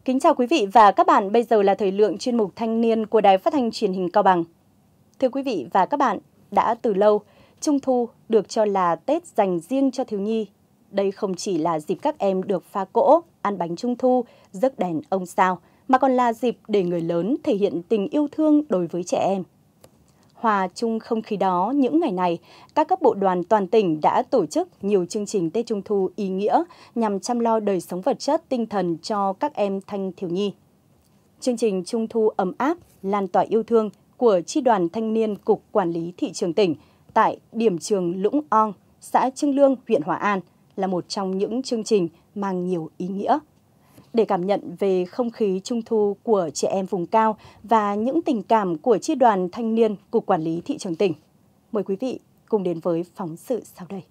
Kính chào quý vị và các bạn, bây giờ là thời lượng chuyên mục Thanh niên của Đài Phát thanh Truyền hình Cao Bằng. Thưa quý vị và các bạn, đã từ lâu, Trung thu được cho là Tết dành riêng cho thiếu nhi. Đây không chỉ là dịp các em được pha cỗ, ăn bánh Trung thu, rước đèn ông sao, mà còn là dịp để người lớn thể hiện tình yêu thương đối với trẻ em. Hòa chung không khí đó, những ngày này, các cấp bộ đoàn toàn tỉnh đã tổ chức nhiều chương trình Tết Trung thu ý nghĩa nhằm chăm lo đời sống vật chất, tinh thần cho các em thanh thiếu nhi. Chương trình Trung thu ấm áp, lan tỏa yêu thương của Chi đoàn Thanh niên Cục Quản lý Thị trường tỉnh tại điểm trường Lũng Ong, xã Trưng Lương, huyện Hòa An là một trong những chương trình mang nhiều ý nghĩa. Để cảm nhận về không khí Trung thu của trẻ em vùng cao và những tình cảm của Chi đoàn Thanh niên Cục Quản lý Thị trường tỉnh, mời quý vị cùng đến với phóng sự sau đây.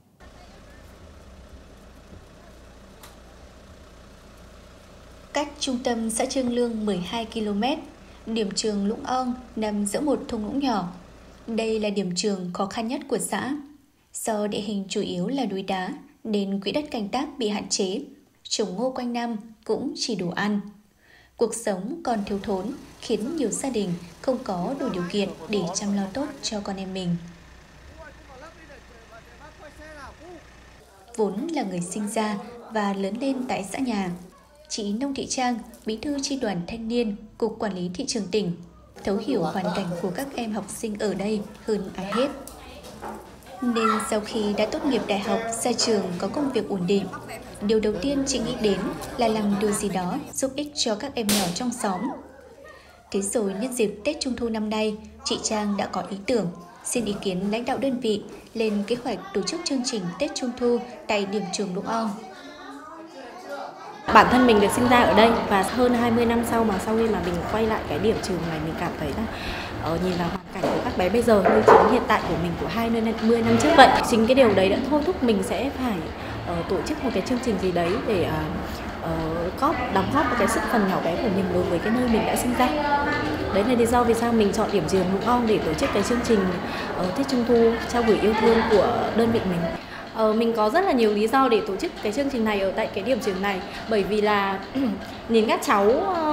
Cách trung tâm xã Trưng Lương 12 km, điểm trường Lũng Ong nằm giữa một thung lũng nhỏ. Đây là điểm trường khó khăn nhất của xã. Do địa hình chủ yếu là núi đá nên quỹ đất canh tác bị hạn chế. Trồng ngô quanh năm cũng chỉ đủ ăn. Cuộc sống còn thiếu thốn khiến nhiều gia đình không có đủ điều kiện để chăm lo tốt cho con em mình. Vốn là người sinh ra và lớn lên tại xã nhà, chị Nông Thị Trang, bí thư Chi đoàn Thanh niên Cục Quản lý Thị trường tỉnh, thấu hiểu hoàn cảnh của các em học sinh ở đây hơn ai hết. Nên sau khi đã tốt nghiệp đại học, ra trường có công việc ổn định, điều đầu tiên chị nghĩ đến là làm điều gì đó giúp ích cho các em nhỏ trong xóm. Thế rồi nhân dịp Tết Trung thu năm nay, chị Trang đã có ý tưởng xin ý kiến lãnh đạo đơn vị lên kế hoạch tổ chức chương trình Tết Trung thu tại điểm trường Lũng Ong. Bản thân mình được sinh ra ở đây và hơn 20 năm sau khi mà mình quay lại cái điểm trường này, mình cảm thấy là nhìn vào hoàn cảnh của các bé bây giờ như chính hiện tại của mình của 20 năm trước vậy. Chính cái điều đấy đã thôi thúc mình sẽ phải tổ chức một cái chương trình gì đấy để đóng góp một cái sức phần nhỏ bé của mình đối với cái nơi mình đã sinh ra. Đấy là lý do vì sao mình chọn điểm trường Lũng Ong để tổ chức cái chương trình Tết Trung thu trao gửi yêu thương của đơn vị mình. Mình có rất là nhiều lý do để tổ chức cái chương trình này ở tại cái điểm trường này, bởi vì là nhìn các cháu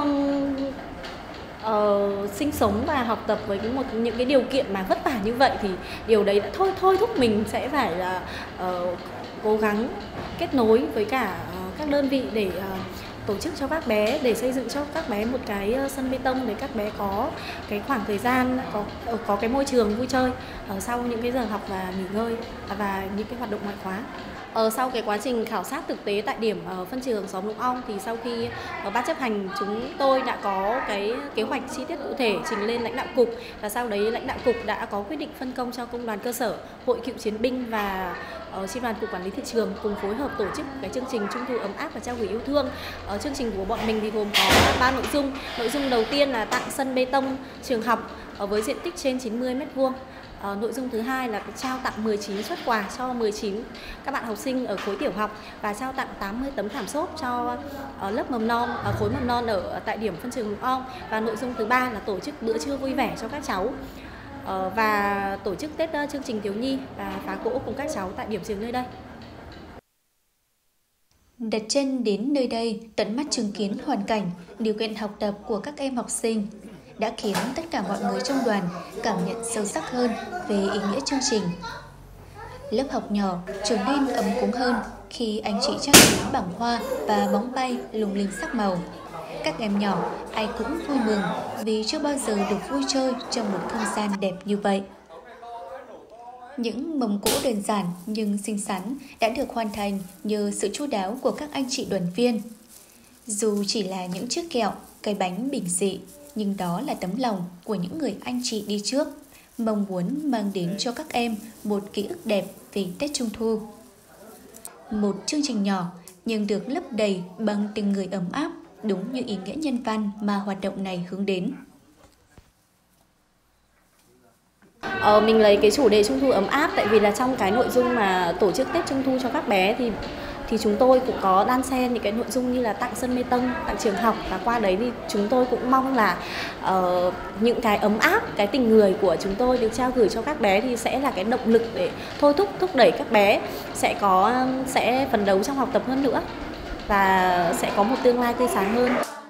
sinh sống và học tập với những cái điều kiện mà vất vả như vậy thì điều đấy đã thôi thúc mình sẽ phải là cố gắng kết nối với cả các đơn vị để tổ chức cho các bé, để xây dựng cho các bé một cái sân bê tông để các bé có cái khoảng thời gian, có cái môi trường vui chơi sau những cái giờ học và nghỉ ngơi và những cái hoạt động ngoại khóa. Sau cái quá trình khảo sát thực tế tại điểm phân trường xóm Lũng Ong thì sau khi ban chấp hành chúng tôi đã có cái kế hoạch chi tiết cụ thể trình lên lãnh đạo cục, và sau đấy lãnh đạo cục đã có quyết định phân công cho công đoàn cơ sở, hội cựu chiến binh và Chi đoàn Cục Quản lý Thị trường cùng phối hợp tổ chức cái chương trình Trung thu ấm áp và trao gửi yêu thương. Chương trình của bọn mình thì gồm có 3 nội dung. Nội dung đầu tiên là tặng sân bê tông trường học với diện tích trên 90 m². Nội dung thứ hai là trao tặng 19 suất quà cho 19 các bạn học sinh ở khối tiểu học và trao tặng 80 tấm thảm xốp cho lớp mầm non, khối mầm non ở tại điểm phân trường Lũng Ong. Và nội dung thứ ba là tổ chức bữa trưa vui vẻ cho các cháu và tổ chức Tết chương trình thiếu nhi và phá cỗ cùng các cháu tại điểm trường nơi đây. Đặt chân đến nơi đây, tận mắt chứng kiến hoàn cảnh, điều kiện học tập của các em học sinh đã khiến tất cả mọi người trong đoàn cảm nhận sâu sắc hơn về ý nghĩa chương trình. Lớp học nhỏ trở nên ấm cúng hơn khi anh chị trang trí bảng hoa và bóng bay lung linh sắc màu. Các em nhỏ ai cũng vui mừng vì chưa bao giờ được vui chơi trong một không gian đẹp như vậy. Những mâm cỗ đơn giản nhưng xinh xắn đã được hoàn thành nhờ sự chu đáo của các anh chị đoàn viên. Dù chỉ là những chiếc kẹo, cái bánh bình dị, nhưng đó là tấm lòng của những người anh chị đi trước, mong muốn mang đến cho các em một ký ức đẹp về Tết Trung thu. Một chương trình nhỏ nhưng được lấp đầy bằng tình người ấm áp, đúng như ý nghĩa nhân văn mà hoạt động này hướng đến. Mình lấy cái chủ đề Trung thu ấm áp tại vì là trong cái nội dung mà tổ chức Tết Trung thu cho các bé thì chúng tôi cũng có đan xen những cái nội dung như là tặng sân bê tông, tặng trường học, và qua đấy thì chúng tôi cũng mong là những cái ấm áp, cái tình người của chúng tôi được trao gửi cho các bé thì sẽ là cái động lực để thôi thúc đẩy các bé sẽ phấn đấu trong học tập hơn nữa và sẽ có một tương lai tươi sáng hơn.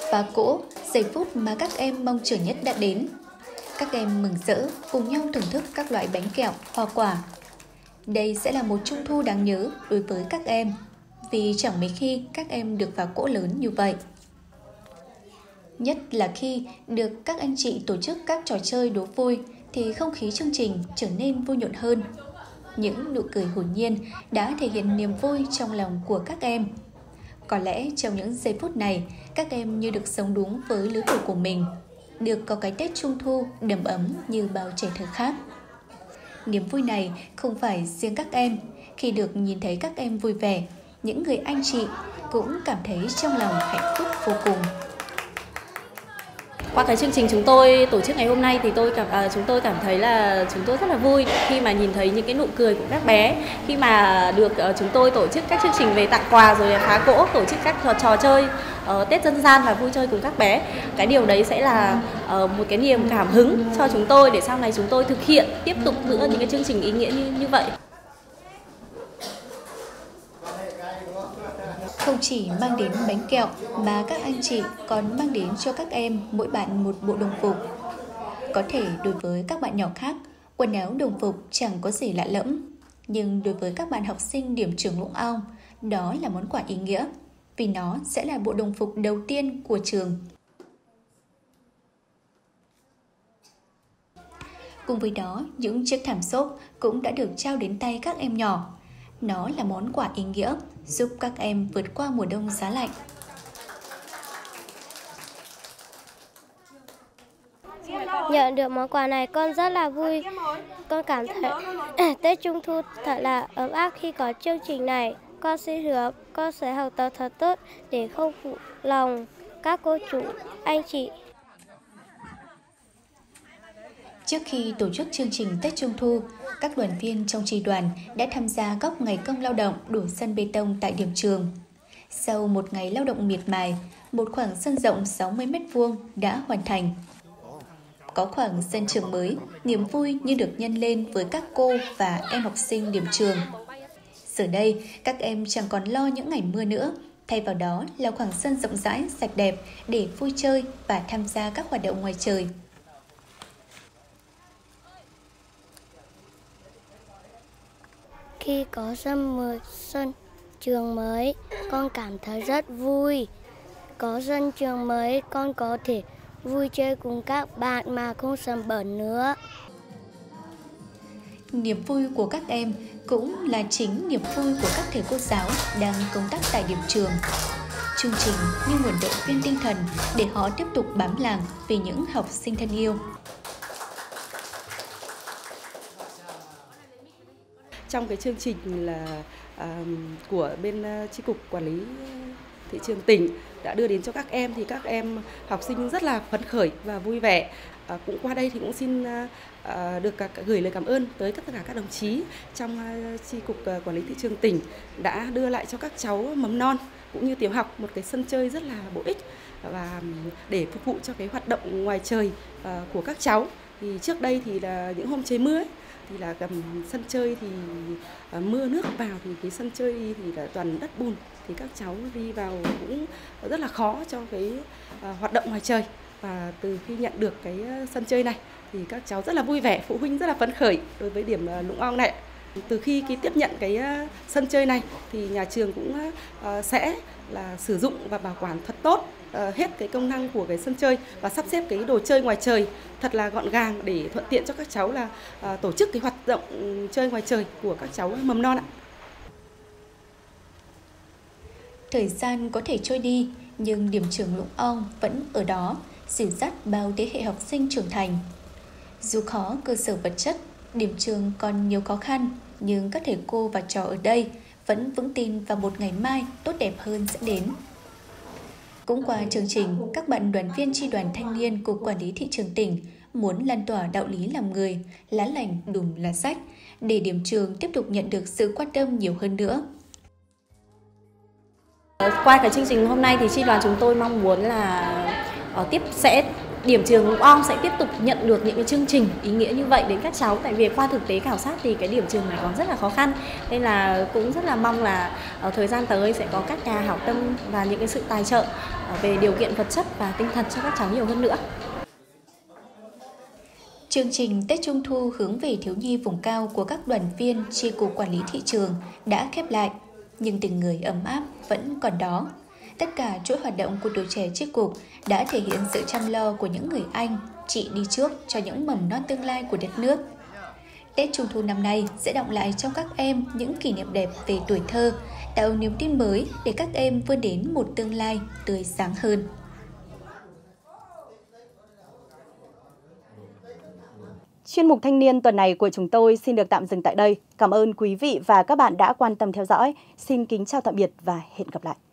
Phá cỗ, giây phút mà các em mong chờ nhất đã đến. Các em mừng rỡ cùng nhau thưởng thức các loại bánh kẹo, hoa quả. Đây sẽ là một trung thu đáng nhớ đối với các em, vì chẳng mấy khi các em được phá cỗ lớn như vậy. Nhất là khi được các anh chị tổ chức các trò chơi đố vui thì không khí chương trình trở nên vui nhộn hơn. Những nụ cười hồn nhiên đã thể hiện niềm vui trong lòng của các em. Có lẽ trong những giây phút này, các em như được sống đúng với lứa tuổi của mình, được có cái Tết Trung Thu đầm ấm như bao trẻ thơ khác. Niềm vui này không phải riêng các em, khi được nhìn thấy các em vui vẻ, những người anh chị cũng cảm thấy trong lòng hạnh phúc vô cùng. Qua cái chương trình chúng tôi tổ chức ngày hôm nay thì chúng tôi cảm thấy là chúng tôi rất là vui khi mà nhìn thấy những cái nụ cười của các bé, khi mà được chúng tôi tổ chức các chương trình về tặng quà rồi phá cỗ, tổ chức các trò chơi Tết dân gian và vui chơi cùng các bé. Cái điều đấy sẽ là một cái niềm cảm hứng cho chúng tôi để sau này chúng tôi thực hiện tiếp tục nữa những cái chương trình ý nghĩa như vậy. Không chỉ mang đến bánh kẹo mà các anh chị còn mang đến cho các em mỗi bạn một bộ đồng phục. Có thể đối với các bạn nhỏ khác, quần áo đồng phục chẳng có gì lạ lẫm. Nhưng đối với các bạn học sinh điểm trường Lũng Ong, đó là món quà ý nghĩa, vì nó sẽ là bộ đồng phục đầu tiên của trường. Cùng với đó, những chiếc thảm xốp cũng đã được trao đến tay các em nhỏ. Nó là món quà ý nghĩa giúp các em vượt qua mùa đông giá lạnh. Nhận được món quà này con rất là vui. Con cảm thấy Tết Trung Thu thật là ấm áp khi có chương trình này. Con xin hứa con sẽ học tập thật tốt để không phụ lòng các cô chú, anh chị. Trước khi tổ chức chương trình Tết Trung Thu, các đoàn viên trong chi đoàn đã tham gia góp ngày công lao động đổ sân bê tông tại điểm trường. Sau một ngày lao động miệt mài, một khoảng sân rộng 60 m² đã hoàn thành. Có khoảng sân trường mới, niềm vui như được nhân lên với các cô và em học sinh điểm trường. Giờ đây, các em chẳng còn lo những ngày mưa nữa, thay vào đó là khoảng sân rộng rãi, sạch đẹp để vui chơi và tham gia các hoạt động ngoài trời. Khi có sân trường mới, con cảm thấy rất vui. Có sân trường mới, con có thể vui chơi cùng các bạn mà không sợ bẩn nữa. Niềm vui của các em cũng là chính niềm vui của các thầy cô giáo đang công tác tại điểm trường. Chương trình như nguồn động viên tinh thần để họ tiếp tục bám làng vì những học sinh thân yêu. Trong cái chương trình là của bên chi cục quản lý thị trường tỉnh đã đưa đến cho các em thì các em học sinh rất là phấn khởi và vui vẻ. Cũng qua đây thì cũng xin được gửi lời cảm ơn tới tất cả các đồng chí trong chi cục quản lý thị trường tỉnh đã đưa lại cho các cháu mầm non cũng như tiểu học một cái sân chơi rất là bổ ích và để phục vụ cho cái hoạt động ngoài trời của các cháu. Thì trước đây thì là những hôm trời mưa ấy, thì là sân chơi thì mưa nước vào thì cái sân chơi thì là toàn đất bùn, thì các cháu đi vào cũng rất là khó cho cái hoạt động ngoài trời. Và từ khi nhận được cái sân chơi này thì các cháu rất là vui vẻ, phụ huynh rất là phấn khởi đối với điểm Lũng Ong này. Từ khi tiếp nhận cái sân chơi này thì nhà trường cũng sẽ là sử dụng và bảo quản thật tốt hết cái công năng của cái sân chơi và sắp xếp cái đồ chơi ngoài trời thật là gọn gàng để thuận tiện cho các cháu là tổ chức cái hoạt động chơi ngoài trời của các cháu mầm non ạ. Thời gian có thể trôi đi nhưng điểm trường Lũng Ong vẫn ở đó, dìu dắt bao thế hệ học sinh trưởng thành. Dù khó cơ sở vật chất, điểm trường còn nhiều khó khăn, nhưng các thầy cô và trò ở đây vẫn vững tin vào một ngày mai tốt đẹp hơn sẽ đến. Cũng qua chương trình, các bạn đoàn viên chi đoàn thanh niên Cục Quản lý Thị trường tỉnh muốn lan tỏa đạo lý làm người, lá lành đùm lá rách, để điểm trường tiếp tục nhận được sự quan tâm nhiều hơn nữa. Qua cái chương trình hôm nay thì chi đoàn chúng tôi mong muốn là sẽ điểm trường OM sẽ tiếp tục nhận được những cái chương trình ý nghĩa như vậy đến các cháu, tại vì qua thực tế khảo sát thì cái điểm trường này còn rất là khó khăn, nên là cũng rất là mong là ở thời gian tới sẽ có các nhà hảo tâm và những cái sự tài trợ về điều kiện vật chất và tinh thần cho các cháu nhiều hơn nữa. Chương trình Tết Trung thu hướng về thiếu nhi vùng cao của các đoàn viên chi cục quản lý thị trường đã khép lại, nhưng tình người ấm áp vẫn còn đó. Tất cả chuỗi hoạt động của tuổi trẻ chi cục đã thể hiện sự chăm lo của những người anh, chị đi trước cho những mầm non tương lai của đất nước. Tết Trung thu năm nay sẽ đọng lại trong các em những kỷ niệm đẹp về tuổi thơ, tạo niềm tin mới để các em vươn đến một tương lai tươi sáng hơn. Chuyên mục Thanh niên tuần này của chúng tôi xin được tạm dừng tại đây. Cảm ơn quý vị và các bạn đã quan tâm theo dõi. Xin kính chào tạm biệt và hẹn gặp lại.